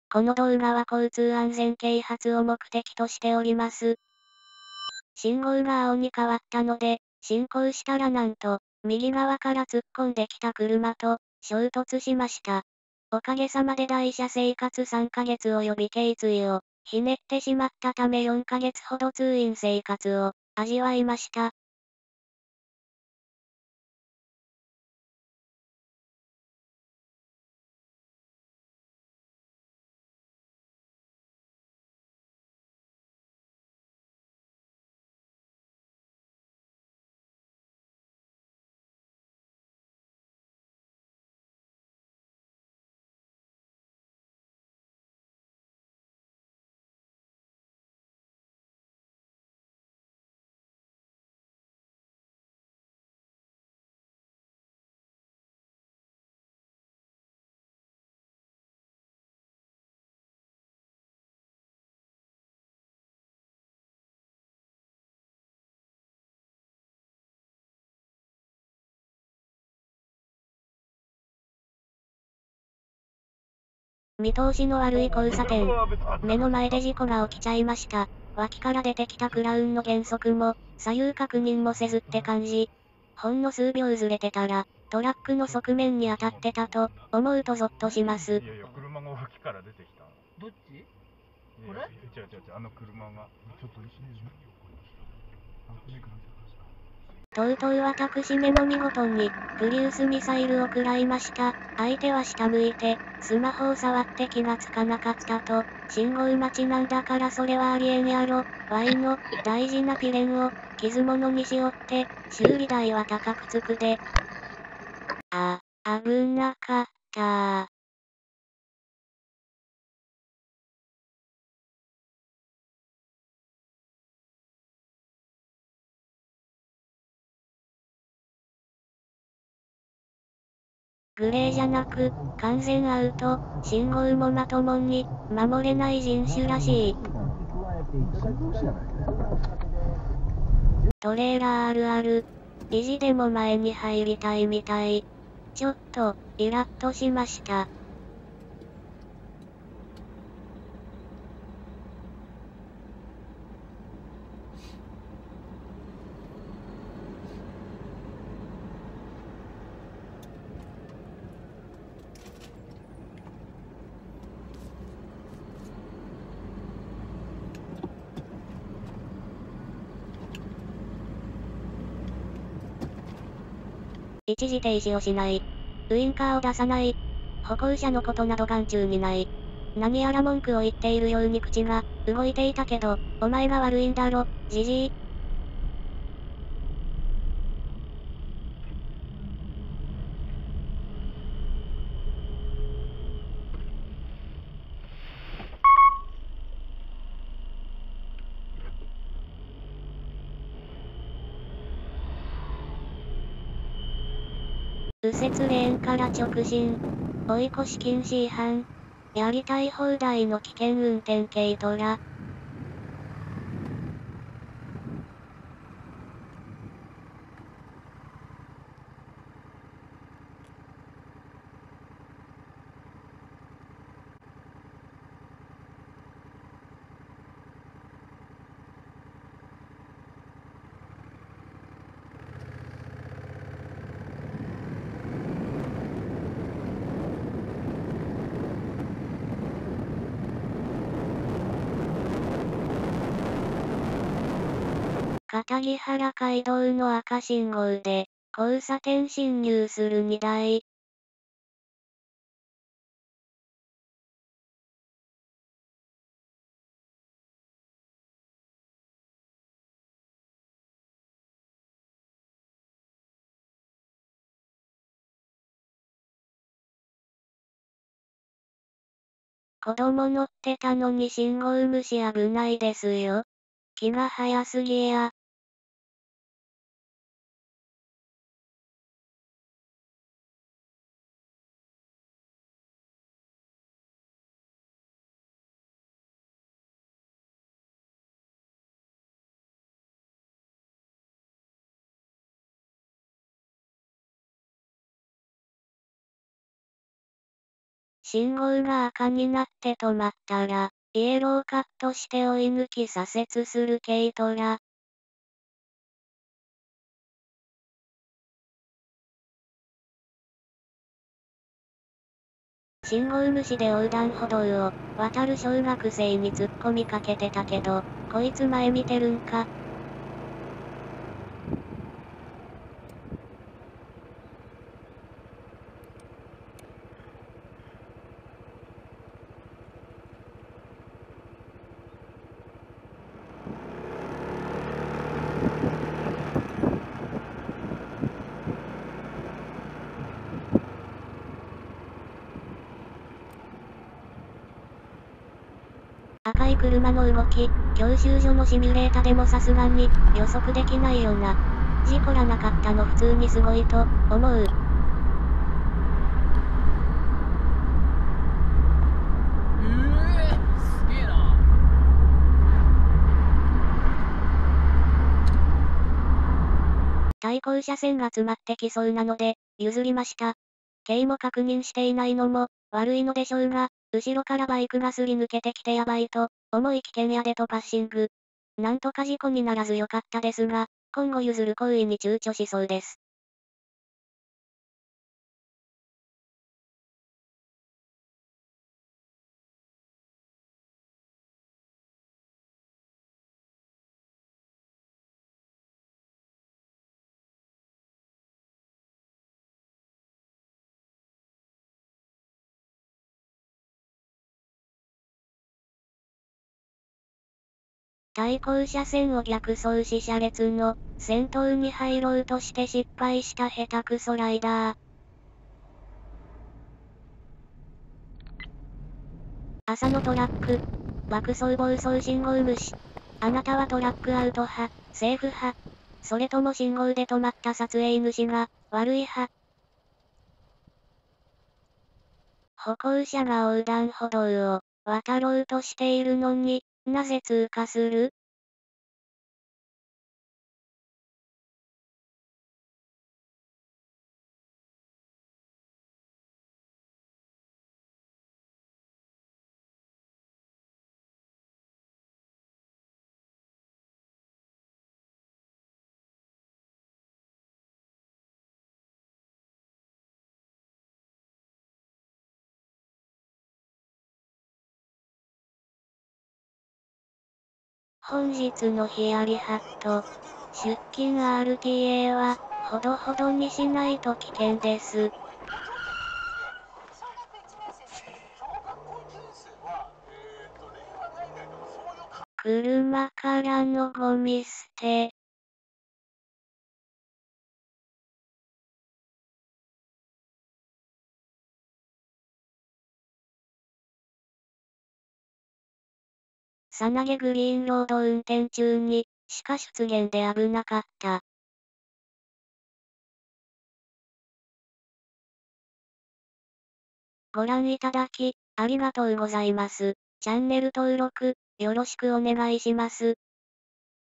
この動画は交通安全啓発を目的としております。信号が青に変わったので、進行したらなんと、右側から突っ込んできた車と、衝突しました。おかげさまで台車生活3ヶ月及び頸椎を、ひねってしまったため4ヶ月ほど通院生活を、味わいました。見通しの悪い交差点。目の前で事故が起きちゃいました。脇から出てきたクラウンの減速も、左右確認もせずって感じ。ほんの数秒ずれてたら、トラックの側面に当たってたと、思うとゾッとします。 いやいや、車が脇から出てきた。 どっち？これ？ 違う違う、あの車が。ちょっと一緒にとうとう私めも見事に、プリウスミサイルを食らいました。相手は下向いて、スマホを触って気がつかなかったと、信号待ちなんだからそれはありえんやろ。Y の、大事なピレンを、傷物にしよって、修理代は高くつくで。危なかったー。グレーじゃなく、完全アウト、信号もまともに、守れない人種らしい。トレーラーあるある。意地でも前に入りたいみたい。ちょっと、イラッとしました。一時停止をしない。ウインカーを出さない。歩行者のことなど眼中にない。何やら文句を言っているように口が、動いていたけど、お前が悪いんだろ、じじい。右折レーンから直進。追い越し禁止違反。やりたい放題の危険運転軽トラ。片木原街道の赤信号で、交差点進入する2台。子供乗ってたのに信号無視危ないですよ。気が早すぎや。 信号が赤になって止まったら、イエローカットして追い抜き左折する軽トラ。信号無視で横断歩道を渡る小学生に突っ込みかけてたけど、こいつ前見てるんか。赤い車の動き、教習所のシミュレータでもさすがに予測できないよな。事故らなかったの普通にすごいと思う。 すげえな。 対向車線が詰まってきそうなので、譲りました。軽も確認していないのも悪いのでしょうが、後ろからバイクがすり抜けてきてやばいと思い危険やでとパッシング。なんとか事故にならずよかったですが、今後譲る行為に躊躇しそうです。対向車線を逆走し車列の先頭に入ろうとして失敗した下手くそライダー。朝のトラック。爆走暴走信号無視。あなたはトラックアウト派、セーフ派。それとも信号で止まった撮影主が悪い派。歩行者が横断歩道を渡ろうとしているのに、なぜ通過する？本日のヒヤリハット。出勤 RTA は、ほどほどにしないと危険です。車からのゴミ捨て。さなげグリーンロード運転中に、鹿出現で危なかった。ご覧いただき、ありがとうございます。チャンネル登録、よろしくお願いします。